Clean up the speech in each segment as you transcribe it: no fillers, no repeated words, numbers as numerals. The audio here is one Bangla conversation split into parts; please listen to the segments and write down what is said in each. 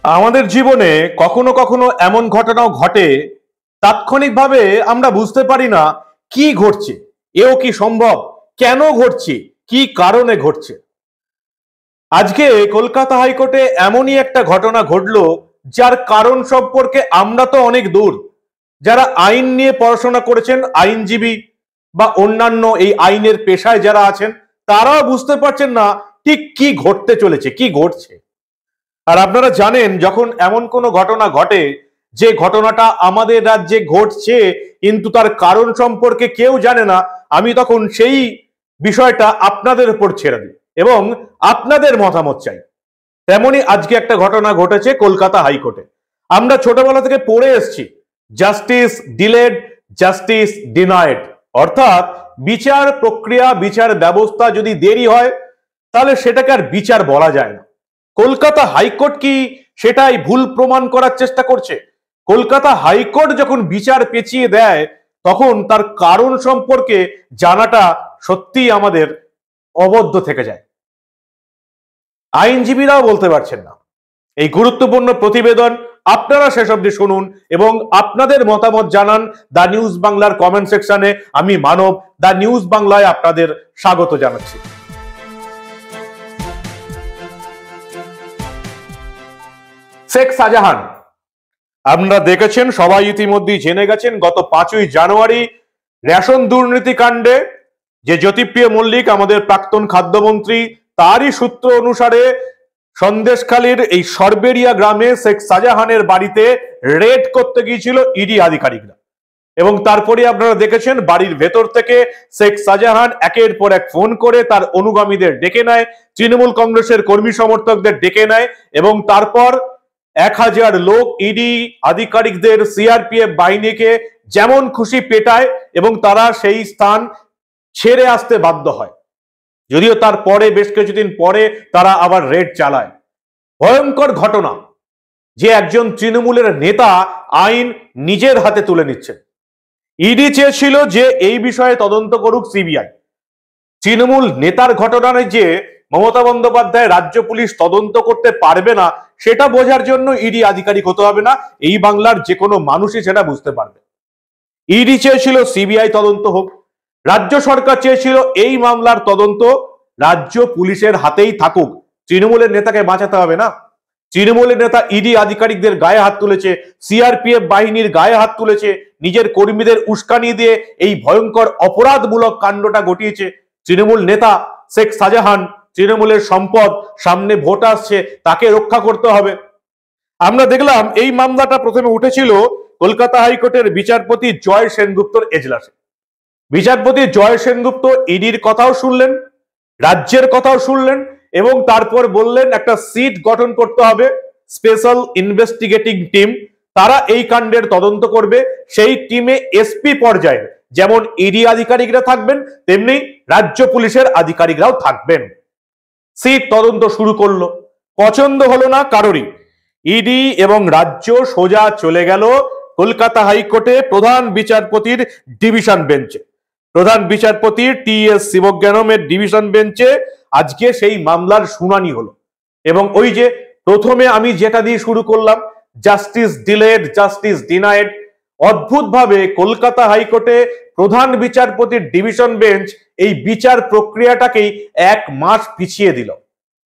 আমাদের জীবনে কখনো কখনো এমন ঘটনাও ঘটে, তাৎক্ষণিকভাবে আমরা বুঝতে পারি না কি ঘটছে, এও কি সম্ভব, কেন ঘটছে, কি কারণে ঘটছে। আজকে কলকাতা হাইকোর্টে এমনই একটা ঘটনা ঘটলো যার কারণ সম্পর্কে আমরা তো অনেক দূর। যারা আইন নিয়ে পড়াশোনা করেছেন, আইনজীবী বা অন্যান্য এই আইনের পেশায় যারা আছেন, তারাও বুঝতে পারছেন না ঠিক কি ঘটতে চলেছে, কি ঘটছে। আর আপনারা জানেন, যখন এমন কোনো ঘটনা ঘটে যে ঘটনাটা আমাদের রাজ্যে ঘটছে কিন্তু তার কারণ সম্পর্কে কেউ জানে না, আমি তখন সেই বিষয়টা আপনাদের উপর ছেড়ে দিই এবং আপনাদের মতামত চাই। তেমনি আজকে একটা ঘটনা ঘটেছে কলকাতা হাইকোর্টে। আমরা ছোটবেলা থেকে পড়ে এসেছি, জাস্টিস ডিলেড, জাস্টিস ডিনায়েড। অর্থাৎ বিচার প্রক্রিয়া, বিচার ব্যবস্থা যদি দেরি হয় তাহলে সেটাকে আর বিচার বলা যায় না। কলকাতা হাইকোর্ট কি সেটাই ভুল প্রমাণ করার চেষ্টা করছে? কলকাতা হাইকোর্ট যখন বিচার পেছিয়ে দেয় তখন তার কারণ সম্পর্কে জানাটা সত্যিই আমাদের অবদ্ধ থেকে যায়। আইনজীবীরাও বলতে পারছেন না। এই গুরুত্বপূর্ণ প্রতিবেদন আপনারা শেষ অবধি শুনুন এবং আপনাদের মতামত জানান দা নিউজ বাংলার কমেন্ট সেকশনে। আমি মানব, দা নিউজ বাংলায় আপনাদের স্বাগত জানাচ্ছি। শেখ শাহজাহান, আপনারা দেখেছেন, সবাই ইতিমধ্যেই জেনে গেছেন, গত 5ই জানুয়ারি রেশন দুর্নীতি কাণ্ডে যে জ্যোতিপ্রিয় মল্লিক আমাদের প্রাক্তন খাদ্যমন্ত্রী, তারই সূত্র অনুসারে সন্দেশখালীর এই সরবেরিয়া গ্রামে শেখ শাহজাহানের বাড়িতে রেড করতে গিয়েছিল ইডি আধিকারিকরা। এবং তারপরে আপনারা দেখেছেন বাড়ির ভেতর থেকে শেখ শাহজাহান একের পর এক ফোন করে তার অনুগামীদের ডেকে নেয়, তৃণমূল কংগ্রেসের কর্মী সমর্থকদের ডেকে নেয় এবং তারপর 1000 লোক ইডি আধিকারিকদের, সিআরপিএফ বাহিনীকে যেমন খুশি পেটায় এবং তারা সেই স্থান ছেড়ে আসতে বাধ্য হয়। যদিও তারপরে বেশ কিছুদিন পরে তারা আবার রেড চালায়। ভয়ঙ্কর ঘটনা যে একজন তৃণমূলের নেতা আইন নিজের হাতে তুলে নিচ্ছেন। ইডি চেয়েছিল যে এই বিষয়ে তদন্ত করুক সিবিআই। তৃণমূল নেতার ঘটনায় যে মমতা বন্দ্যোপাধ্যায় রাজ্য পুলিশ তদন্ত করতে পারবে না সেটা বোঝার জন্য ইডি আধিকারিক হতে হবে না, এই বাংলার যে কোনো মানুষই সেটা বুঝতে পারবে। ইডি চেয়েছিল সিবিআই তদন্ত হোক, রাজ্য সরকার চেয়েছিল এই মামলার তদন্ত রাজ্য পুলিশের হাতেই থাকুক। তৃণমূলের নেতাকে বাঁচাতে হবে না। তৃণমূলের নেতা ইডি আধিকারিকদের গায়ে হাত তুলেছে, সিআরপিএফ বাহিনীর গায়ে হাত তুলেছে, নিজের কর্মীদের উস্কানি দিয়ে এই ভয়ঙ্কর অপরাধমূলক কাণ্ডটা ঘটিয়েছে। তৃণমূল নেতা শেখ শাহজাহান, তৃণমূলের সম্পদ, সামনে ভোট আসছে, তাকে রক্ষা করতে হবে। আমরা দেখলাম এই মামলাটা প্রথমে উঠেছিল কলকাতা হাইকোর্টের বিচারপতি জয় সেনগুপ্তর এজলাসে। বিচারপতি জয় সেনগুপ্ত ইডির কথাও শুনলেন, রাজ্যের কথাও শুনলেন এবং তারপর বললেন একটা সিট গঠন করতে হবে, স্পেশাল ইনভেস্টিগেটিং টিম, তারা এই কাণ্ডের তদন্ত করবে। সেই টিমে এসপি পর্যায়ে যেমন ইডি আধিকারিকরা থাকবেন তেমনি রাজ্য পুলিশের আধিকারিকরাও থাকবেন। সিট তদন্ত শুরু করলো। পছন্দ হলো না কারোরই। ইডি এবং রাজ্য সোজা চলে গেল কলকাতা হাইকোর্টে প্রধান বিচারপতির ডিভিশন বেঞ্চে। প্রধান বিচারপতি টি.এস. শিবজ্ঞানমের ডিভিশন বেঞ্চে আজকে সেই মামলার শুনানি হলো। এবং ওই যে প্রথমে আমি যেটা দিয়ে শুরু করলাম, জাস্টিস ডিলেড, জাস্টিস ডিনায়েড, অদ্ভুতভাবে কলকাতা হাইকোর্টে প্রধান বিচারপতির ডিভিশন বেঞ্চ এই বিচার প্রক্রিয়াটাকেই 1 মাস পিছিয়ে দিল।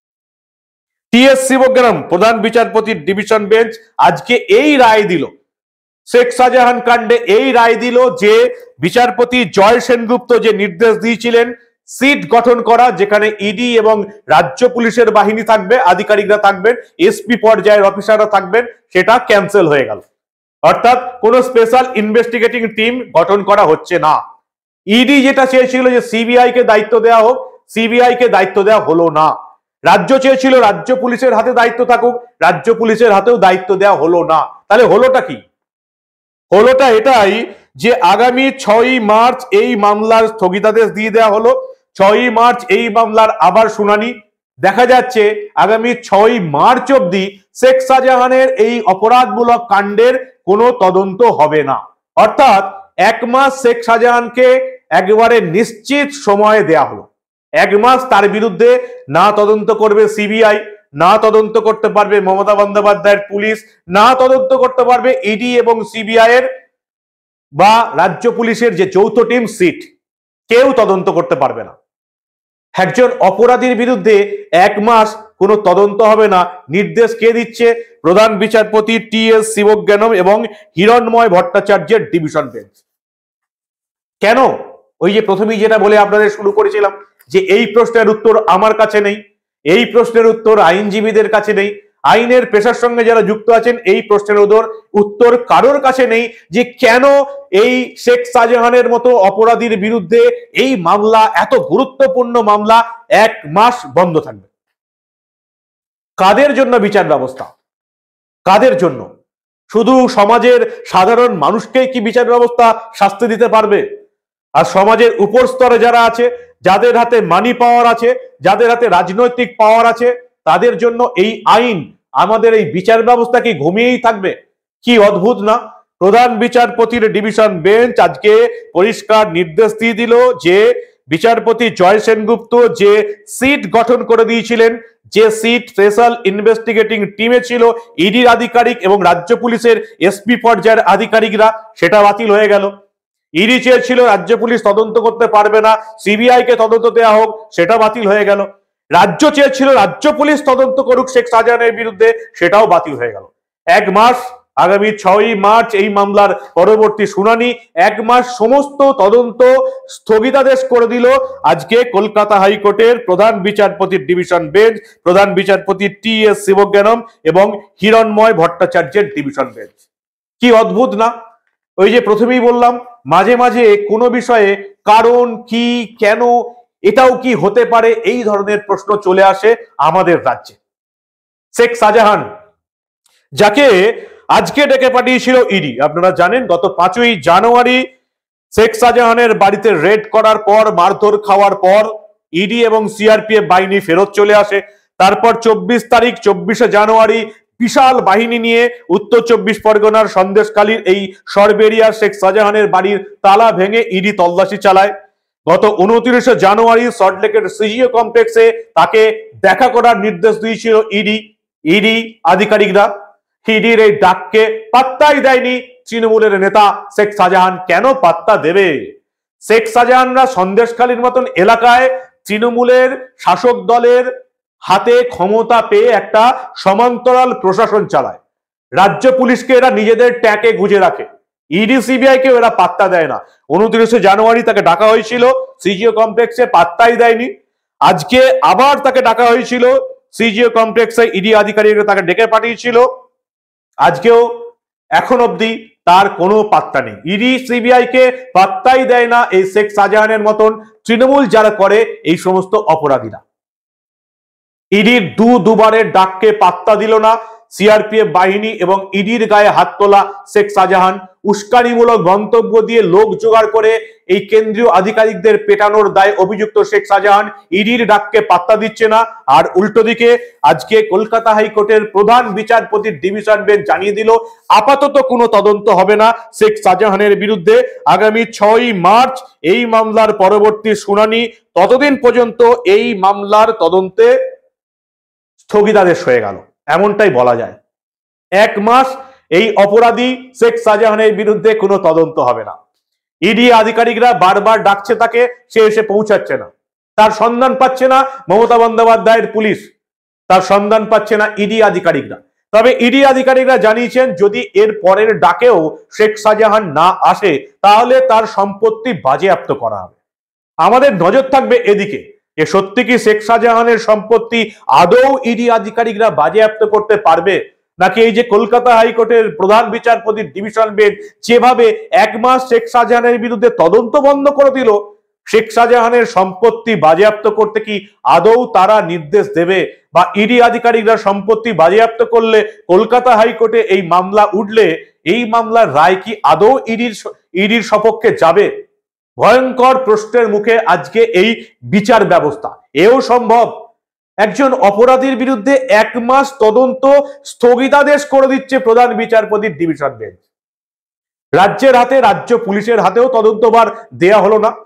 টি.এস. শিবজ্ঞানম প্রধান বিচারপতির ডিভিশন বেঞ্চ আজকে এই রায় দিল, শেখ শাহজাহান কাণ্ডে এই রায় দিল যে বিচারপতি জয় সেনগুপ্ত যে নির্দেশ দিয়েছিলেন সিট গঠন করা, যেখানে ইডি এবং রাজ্য পুলিশের বাহিনী থাকবে, আধিকারিকরা থাকবেন, এসপি পর্যায়ের অফিসাররা থাকবেন, সেটা ক্যান্সেল হয়ে গেল। অর্থাৎ কোনো স্পেশাল ইনভেস্টিগেটিং টিম গঠন করা হচ্ছে না। ইডি যেটা চেয়েছিল যে সিবিআই কে দায়িত্ব দেওয়া হোক, সিবিআই কে দায়িত্ব দেওয়া হলো না। রাজ্য চেয়েছিল রাজ্য পুলিশের হাতে দায়িত্ব থাকুক, রাজ্য পুলিশের হাতেও দায়িত্ব দেওয়া হলো না। তাহলে হলোটা কি? হলোটা এটাই যে আগামী 6ই মার্চ এই মামলার স্থগিতাদেশ দিয়ে দেওয়া হলো। 6ই মার্চ এই মামলার আবার শুনানি। দেখা যাচ্ছে আগামী 6ই মার্চ অবধি শেখ শাহজাহানের এই অপরাধমূলক কাণ্ডের কোনো তদন্ত হবে না। অর্থাৎ 1 মাস শেখ শাহজাহানকে একেবারে নিশ্চিত সময় দেয়া হলো। 1 মাস তার বিরুদ্ধে না তদন্ত করবে সিবিআই, না তদন্ত করতে পারবে মমতা বন্দ্যোপাধ্যায়ের পুলিশ, না তদন্ত করতে পারবে ইডি এবং সিবিআই এর বা রাজ্য পুলিশের যে যৌথ টিম সিট, কেউ তদন্ত করতে পারবে না। একজন অপরাধীর বিরুদ্ধে 1 মাস কোনো তদন্ত হবে না, নির্দেশ কে দিচ্ছে? প্রধান বিচারপতি টি.এস. শিবজ্ঞানম এবং হিরণময় ভট্টাচার্যের ডিভিশন বেঞ্চ। কেন? ওই যে প্রথমেই যেটা বলে আপনাদের শুরু করেছিলাম যে এই প্রশ্নের উত্তর আমার কাছে নেই, এই প্রশ্নের উত্তর আইনজীবীদের কাছে নেই, আইনের পেশার সঙ্গে যারা যুক্ত আছেন এই প্রশ্নের উত্তর কারোর কাছে নেই যে কেন এই শেখ শাহজাহানের মতো অপরাধীর বিরুদ্ধে এই মামলা, এত গুরুত্বপূর্ণ মামলা 1 মাস বন্ধ থাকবে। কাদের জন্য বিচার ব্যবস্থা? কাদের জন্য? শুধু সমাজের সাধারণ মানুষকেই কি বিচার ব্যবস্থা শাস্তি দিতে পারবে? আর সমাজের উপর স্তরে যারা আছে, যাদের হাতে মানি পাওয়ার আছে, যাদের হাতে রাজনৈতিক পাওয়ার আছে, তাদের জন্য এই আইন, আমাদের এই বিচার ব্যবস্থা কি ঘুমিয়েই থাকবে? কি অদ্ভুত না? প্রধান বিচারপতির ডিভিশন বেঞ্চ আজকে পরিষ্কার নির্দেশ দিয়ে দিল যে বিচারপতি জয় সেনগুপ্ত যে সিট গঠন করে দিয়েছিলেন, যে সিট স্পেশাল ইনভেস্টিগেটিং টিমে ছিল ইডির আধিকারিক এবং রাজ্য পুলিশের এসপি পর্যায়ের আধিকারিকরা, সেটা বাতিল হয়ে গেল। ইডি চেয়েছিল রাজ্য পুলিশ তদন্ত করতে পারবে না, সিবিআই কে তদন্ত দেওয়া হোক, সেটা বাতিল হয়ে গেল। রাজ্য চেয়েছিল রাজ্য পুলিশ তদন্ত করুক শেখ শাহজাহানের বিরুদ্ধে, সেটাও বাতিল হয়ে গেল। 1 মাস, আগামী 6ই মার্চ এই মামলার পরবর্তী শুনানি। 1 মাস সমস্ত তদন্ত স্থগিতাদেশ করে দিল আজকে কলকাতা হাইকোর্টের প্রধান বিচারপতির ডিভিশন বেঞ্চ, প্রধান বিচারপতি টি.এস. শিবজ্ঞানম এবং হিরণময় ভট্টাচার্যের ডিভিশন বেঞ্চ। কি অদ্ভুত না? ওই যে প্রথমেই বললাম, মাঝে মাঝে কোনো বিষয়ে কারণ কি, কেন, এটাও কি হতে পারে, এই ধরনের প্রশ্ন চলে আসে আমাদের রাজ্যে। শেখ শাহজাহান, যাকে আজকে ডেকে পাঠিয়েছিল ইডি, আপনারা জানেন গত 5ই জানুয়ারি শেখ শাহজাহানের বাড়িতে রেড করার পর, মারধর খাওয়ার পর ইডি এবং সিআরপিএফ বাহিনী ফেরত চলে আসে। তারপর 24 জানুয়ারি বিশাল বাহিনী নিয়ে উত্তর 24 পরগনার সন্দেশখালীর এই সরবেরিয়া শেখ শাহজাহানের বাড়ির তালা ভেঙে ইডি তল্লাশি চালায়। গত 29 জানুয়ারি সল্টলেকের সিজিও কমপ্লেক্সে তাকে দেখা করার নির্দেশ দিয়েছিল ইডি আধিকারিকরা। ইডির এই ডাককে পাত্তাই দেয়নি তৃণমূলের নেতা শেখ শাহজাহান। কেন পাত্তা দেবে? শেখ শাহজাহানরা সন্দেশখালীর মতন এলাকায় তৃণমূলের শাসক দলের হাতে ক্ষমতা পেয়ে একটা সমান্তরাল প্রশাসন চালায়। রাজ্য পুলিশকে এরা নিজেদের ট্যাকে গুজে রাখে, ইডি সিবিআই কেও এরা পাত্তা দেয় না। 29 জানুয়ারি তাকে ডাকা হয়েছিল সিজিও কমপ্লেক্সে, পাত্তাই দেয়নি। আজকে আবার তাকে ডাকা হয়েছিল সিজিও কমপ্লেক্সে, ইডি আধিকারিকরা তাকে ডেকে পাঠিয়েছিল, আজকেও এখন অবধি তার কোনো পাত্তা নেই। ইডি সিবিআই কে পাত্তাই দেয় না এই শেখ শাহজাহানের মতন তৃণমূল যারা করে এই সমস্ত অপরাধীরা। ইডির দুবারের ডাককে পাত্তা দিল না সিআরপিএফ বাহিনী এবং ইডির গায়ে হাত তোলা শেখ শাহজাহান। উস্কানিমূলক মন্তব্য দিয়ে লোক জোগাড় করে এই কেন্দ্রীয় আধিকারিকদের পেটানোর দায়ে অভিযুক্ত শেখ শাহজাহান ইডির ডাককে পাত্তা দিচ্ছে না। আর উল্টো দিকে আজকে কলকাতা হাইকোর্টের প্রধান বিচারপতির ডিভিশন বেঞ্চ জানিয়ে দিল আপাতত কোনো তদন্ত হবে না শেখ শাহজাহানের বিরুদ্ধে। আগামী 6ই মার্চ এই মামলার পরবর্তী শুনানি, ততদিন পর্যন্ত এই মামলার তদন্তে স্থগিতাদেশ হয়ে গেল, এমনটাই বলা যায়। 1 মাস এই অপরাধী শেখ শাহজাহানের বিরুদ্ধে কোনো তদন্ত হবে না। ইডি আধিকারিকরা বারবার ডাকছে তাকে, সে এসে পৌঁছাচ্ছে না। তার সন্ধান পাচ্ছে না মমতা বন্দ্যোপাধ্যায়ের পুলিশ, তার সন্ধান পাচ্ছে না ইডি আধিকারিকরা। তবে ইডি আধিকারিকরা জানিয়েছেন যদি এর পরের ডাকেও শেখ শাহজাহান না আসে তাহলে তার সম্পত্তি বাজেয়াপ্ত করা হবে। আমাদের নজর থাকবে এদিকে, যে সত্যি কি শেখ শাহজাহানের সম্পত্তি আদৌ ইডি আধিকারিকরা বাজেয়াপ্ত করতে পারবে, নাকি এই যে কলকাতা হাইকোর্টের প্রধান বিচারপতির ডিভিশন বেঞ্চ যেভাবে 1 মাস শেখ শাহজাহানের বিরুদ্ধে তদন্ত বন্ধ করে দিল, শেখ শাহজাহানের সম্পত্তি বাজেয়াপ্ত করতে কি আদৌ তারা নির্দেশ দেবে? বা ইডি আধিকারিকরা সম্পত্তি বাজেয়াপ্ত করলে, কলকাতা হাইকোর্টে এই মামলা উঠলে, এই মামলার রায় কি আদৌ ইডির সপক্ষে যাবে? ভয়ঙ্কর প্রশ্নের মুখে আজকে এই বিচার ব্যবস্থা। এও সম্ভব একজন অপরাধীর বিরুদ্ধে 1 মাস তদন্ত স্থগিতাদেশ করে দিচ্ছে প্রধান বিচারপতির ডিভিশন বেঞ্চ। রাজ্যের হাতে, রাজ্য পুলিশের হাতেও তদন্তভার দেয়া হলো না।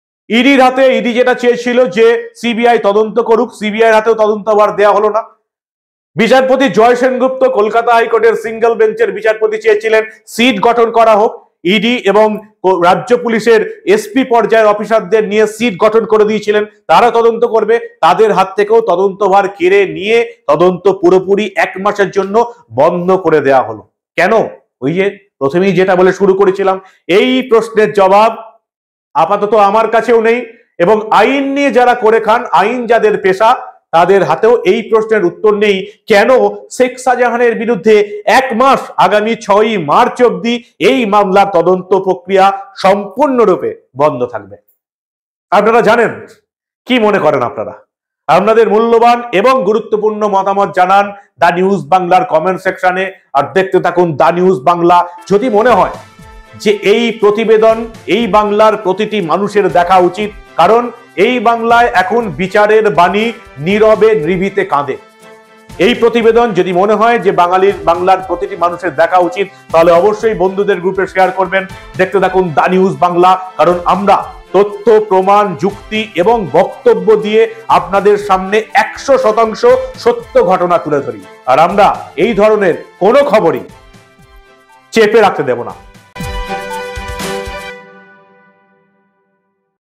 ইডির হাতে, ইডি যেটা চেয়েছিল যে সিবিআই তদন্ত করুক, সিবিআই হাতেও তদন্তভার দেয়া হলো না। বিচারপতি জয় সেনগুপ্ত কলকাতা হাইকোর্টের সিঙ্গেল বেঞ্চের বিচারপতি চেয়েছিলেন সিট গঠন করা হোক, ইডি এবং রাজ্য পুলিশের এসপি পর্যায়ের অফিসারদের নিয়ে সিট গঠন করে দিয়েছিলেন, তারা তদন্ত করবে। তাদের হাত থেকেও তদন্তভার কেড়ে নিয়ে তদন্ত পুরোপুরি 1 মাসের জন্য বন্ধ করে দেওয়া হলো। কেন? ওই যে প্রথমেই যেটা বলে শুরু করেছিলাম, এই প্রশ্নের জবাব আপাতত আমার কাছেও নেই, এবং আইন নিয়ে যারা করে খান, আইন যাদের পেশা, তাদের হাতেও এই প্রশ্নের উত্তর নেই। কেন শেখ শাহজাহানের বিরুদ্ধে 1 মাস, আগামী 6ই মার্চ অবধি এই মামলার তদন্ত প্রক্রিয়া সম্পূর্ণরূপে বন্ধ থাকবে? আপনারা জানেন? কি মনে করেন আপনারা? আপনাদের মূল্যবান এবং গুরুত্বপূর্ণ মতামত জানান দা নিউজ বাংলার কমেন্ট সেকশনে, আর দেখতে থাকুন দা নিউজ বাংলা। যদি মনে হয় যে এই প্রতিবেদন এই বাংলার প্রতিটি মানুষের দেখা উচিত, কারণ এই বাংলায় এখন বিচারের বাণী নীরবে নিভৃতে কাঁদে। এই প্রতিবেদন যদি মনে হয় যে বাংলার প্রতিটি মানুষের দেখা উচিত, তাহলে অবশ্যই বন্ধুদের গ্রুপে শেয়ার করবেন। দেখতে থাকুন দা নিউজ বাংলা, কারণ আমরা তথ্য, প্রমাণ, যুক্তি এবং বক্তব্য দিয়ে আপনাদের সামনে 100% সত্য ঘটনা তুলে ধরি, আর আমরা এই ধরনের কোনো খবরই চেপে রাখতে দেব না।